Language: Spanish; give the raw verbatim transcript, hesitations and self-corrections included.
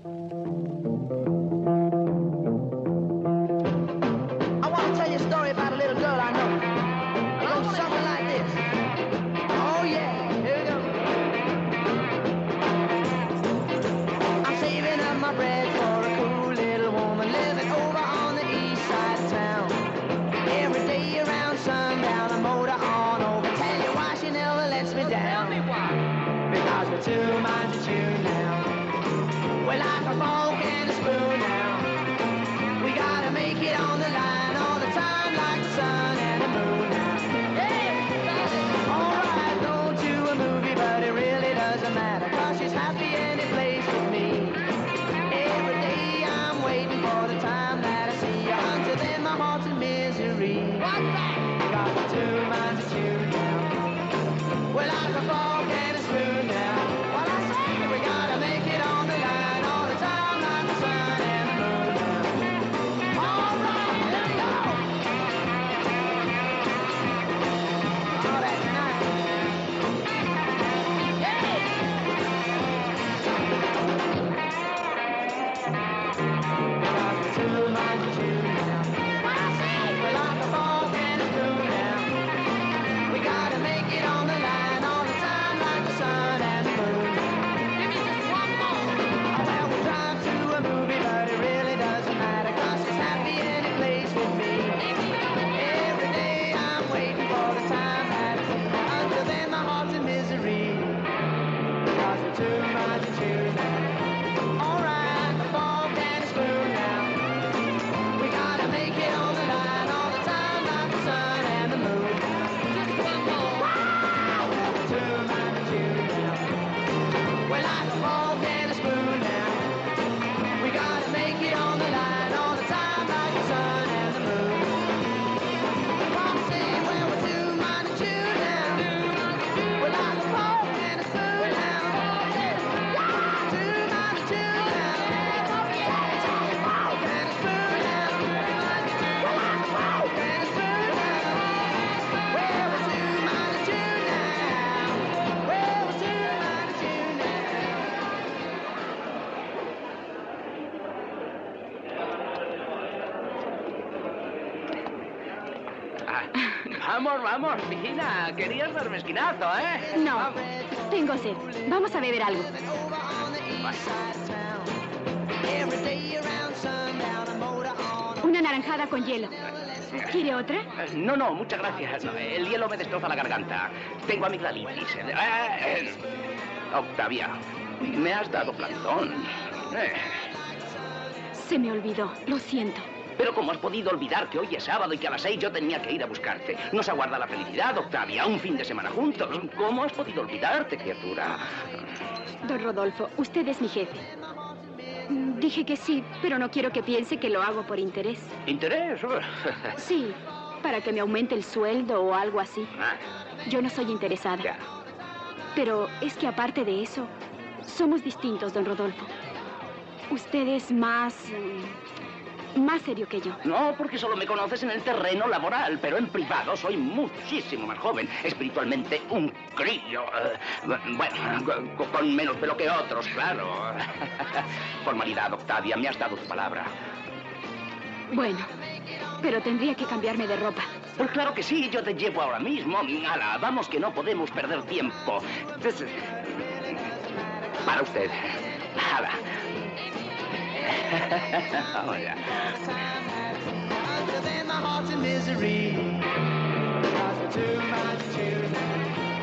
I want to tell you a story about a little girl I know. It goes something like this. Oh yeah, here we go. I'm saving up my bread for a cool little woman living over on the east side of town. Every day around sundown I motor on over. Tell you why she never lets me down. Tell me why. Because we're two minds to tune now. We're like a fork and a spoon now. We gotta make it on the line all the time like the sun and the moon now. Yeah, alright, going to a movie, but it really doesn't matter, cause she's happy any place with me. Every day I'm waiting for the time that I see her. Until then my heart's in misery. What's that? Because we're two minds to tune now. We're like a fork and a spoon now. What I say, we gotta make it on the line all the time like the sun and the moon now. All right, here we go. All that tonight. Yeah. Because we're two minds to tune now. What I say, we're like a fork and a spoon now. We gotta make it on the line all the time like the sun and the moon. Give me just one more. Oh, well, we drive to a movie, but it really doesn't matter, cause she's happy any place with me. Every day I'm waiting for the time that I see her. Until then my heart's in misery. Cause we're two minds to tune now. Alright, a fork and a spoon now. We gotta make it on the line all the time like the sun and the moon. Just one more. Wow! We're two minds to tune now. We're like a fork and a spoon now. We gotta make it on the line all the time like the sun and the moon. I'm saying, well, we're two minds to tune now. We're like a fork and a spoon now. Two minds to tune now. We're like a fork and a spoon now. We're like a fork and a spoon now. Well, we're two minds to tune now. Well, we're two minds to tune now. Vamos, vamos, Vigina. Querías darme esquinazo, ¿eh? No, tengo sed. Vamos a beber algo. Over on the east side of town. Every day around sundown, I motor on. Una naranjada con hielo. ¿Quiere otra? Eh, No, no, muchas gracias. No, el hielo me destroza la garganta. Tengo amigdalitis. Eh, eh, Octavia, me has dado plantón. Eh, Se me olvidó. Lo siento. Pero ¿cómo has podido olvidar que hoy es sábado y que a las seis yo tenía que ir a buscarte? Nos aguarda la felicidad, Octavia, un fin de semana juntos. ¿Cómo has podido olvidarte, criatura? Don Rodolfo, usted es mi jefe. Mm, Dije que sí, pero no quiero que piense que lo hago por interés. ¿Interés? Sí, para que me aumente el sueldo o algo así. Ah, Yo no soy interesada. ya. Pero es que aparte de eso, somos distintos, don Rodolfo. Usted es más... mm, más serio que yo. No, porque solo me conoces en el terreno laboral, pero en privado soy muchísimo más joven. Espiritualmente, un crío. Eh, bueno, co- con menos pelo que otros, claro. Formalidad, Octavia, me has dado tu palabra. Bueno, pero tendría que cambiarme de ropa. Pues claro que sí, yo te llevo ahora mismo. Ala, vamos que no podemos perder tiempo. Entonces, para usted. Ala. Vamos ya. Until then my heart's in misery. Cause we're two minds to tune now.